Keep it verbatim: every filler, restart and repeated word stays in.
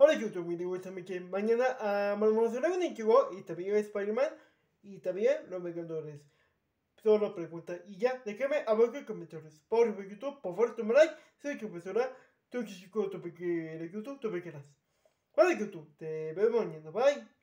Hola YouTube, mi digo que mañana hablamos de un ninjago y también Spiderman y también los vengadores. Solo pregunta y ya, déjame abajo en comentarios. Por favor, YouTube, por favor, toma like. Soy que profesora, tú que chico, tú que YouTube, tú que quieras. Hola YouTube, te veo mañana, bye.